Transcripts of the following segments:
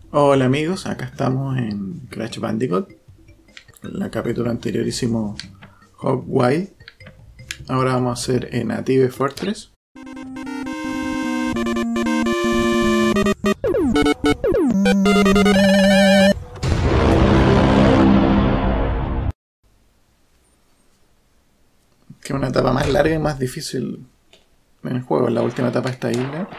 Hola amigos, acá estamos en Crash Bandicoot. En el capítulo anterior hicimos Hog Wild. Ahora vamos a hacer Native Fortress. Que es una etapa más larga y más difícil en el juego. La última etapa de esta isla.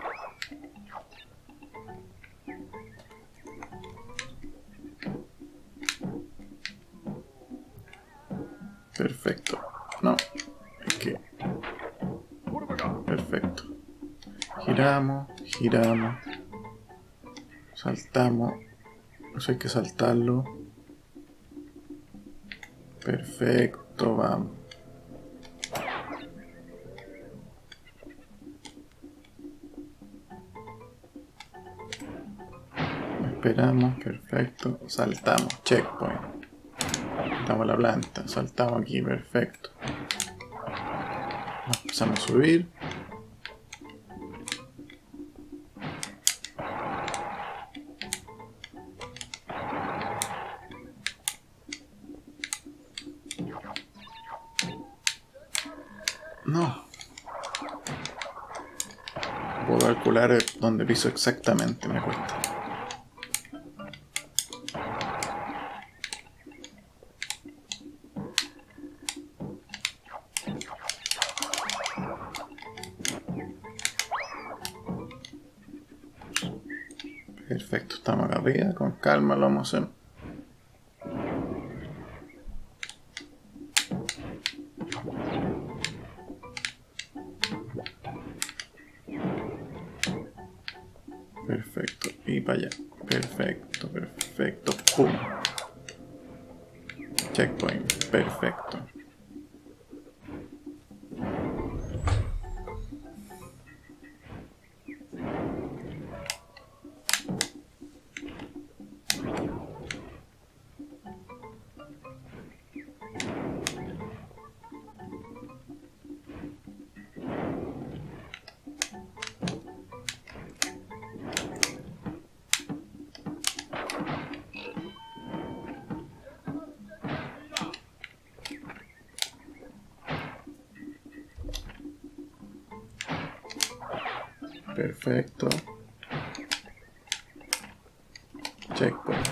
Perfecto. No, es que... Perfecto. Giramos, giramos. Saltamos. Eso hay que saltarlo. Perfecto, vamos. Esperamos, perfecto. Saltamos, checkpoint. Saltamos la planta, saltamos aquí, perfecto. Empezamos a subir. No. Puedo calcular dónde piso exactamente, me cuesta. Perfecto, estamos acá arriba, con calma lo vamos a hacer. Perfecto, y para allá. Perfecto, perfecto, pum. Checkpoint, perfecto. Perfecto. Checkpoint.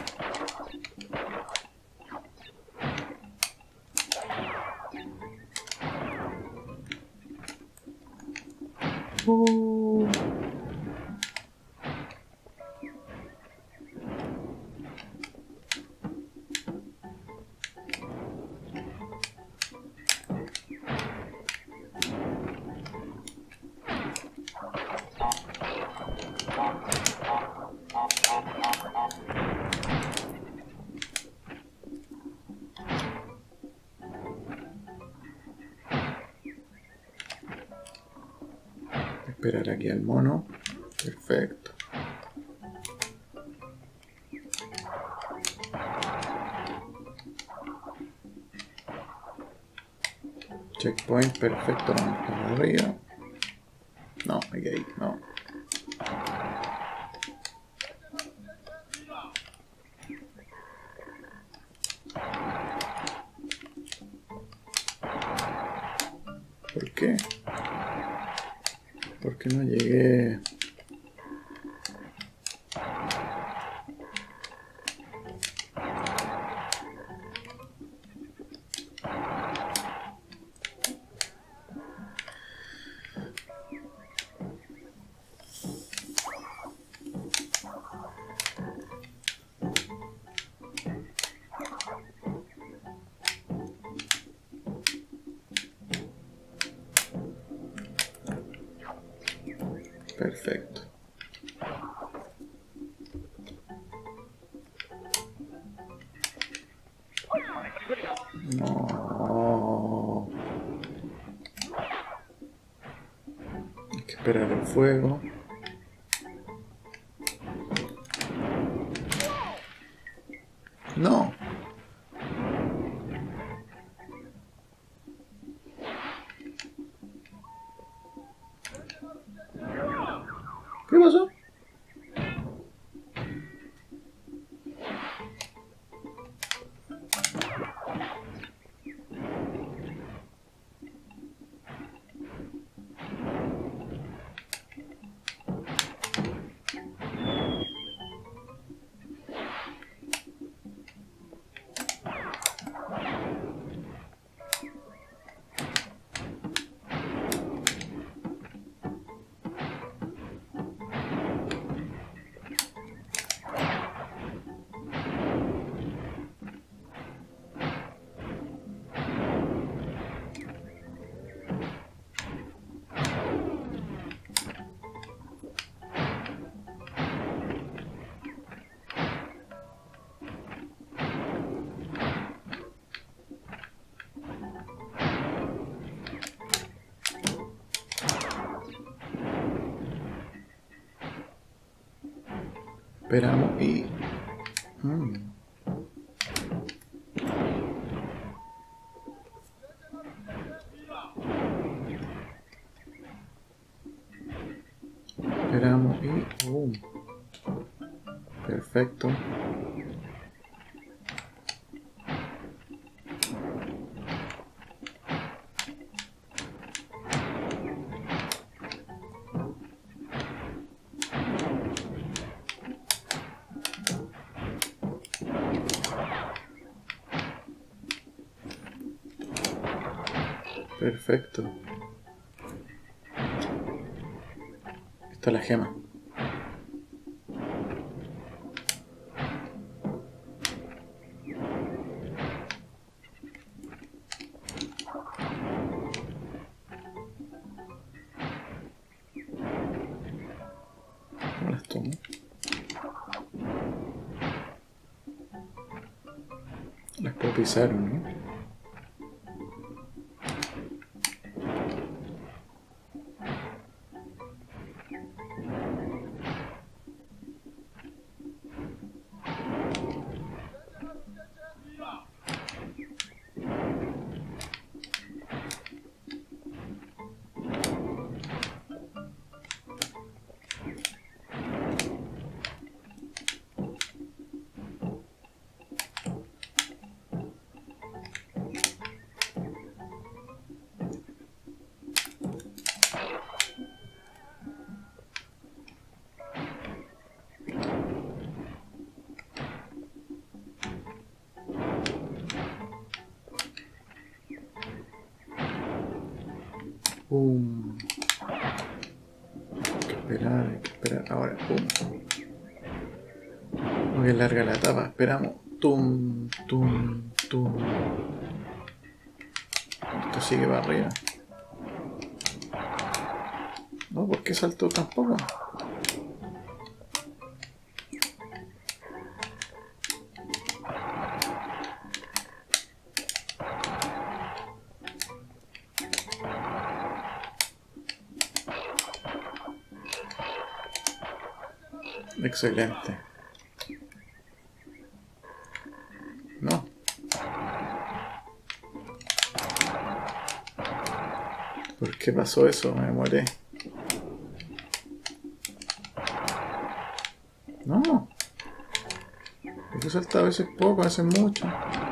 Esperar aquí al mono. Perfecto. Checkpoint, perfecto. Vamos para arriba. No, hay que ir, no. ¿Por qué? ¿Por qué no llegué? Perfecto. No. Hay que esperar el fuego. No. ¿Qué pasó? Esperamos y... Esperamos y... Perfecto. Perfecto. Esta es la gema. ¿Cómo las tomo? Las puedo pisar, ¿no? Hay que esperar. Ahora, Muy larga la etapa, esperamos. Tum. Esto sigue para arriba. No, ¿por qué saltó tan poco? Excelente. No. ¿Por qué pasó eso? Me demoré. No. ¿Por qué salta a veces poco, a veces mucho?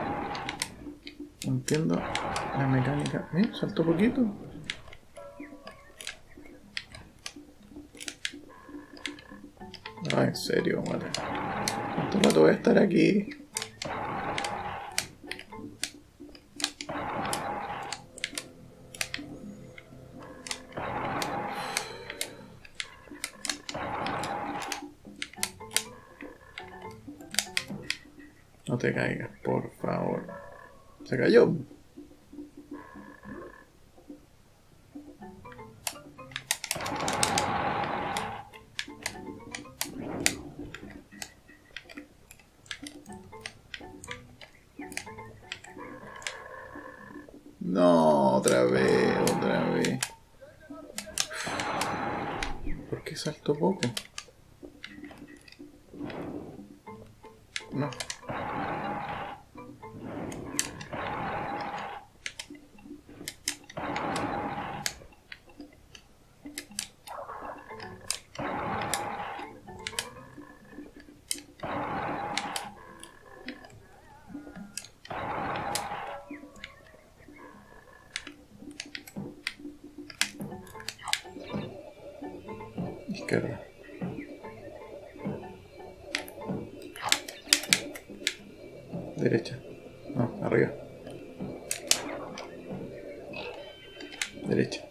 No entiendo la mecánica. Saltó poquito. Ah, en serio, madre. ¿Cuánto rato voy a estar aquí? No te caigas, por favor. Se cayó. No, otra vez. ¿Por qué saltó poco? No. Izquierda. Derecha. No, arriba. Derecha.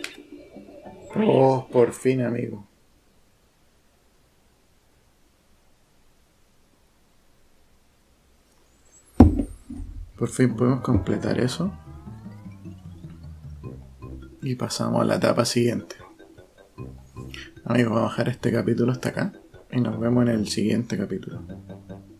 Oh, por fin, amigo. Por fin podemos completar eso. Y pasamos a la etapa siguiente. Amigos, vamos a dejar este capítulo hasta acá. Y nos vemos en el siguiente capítulo.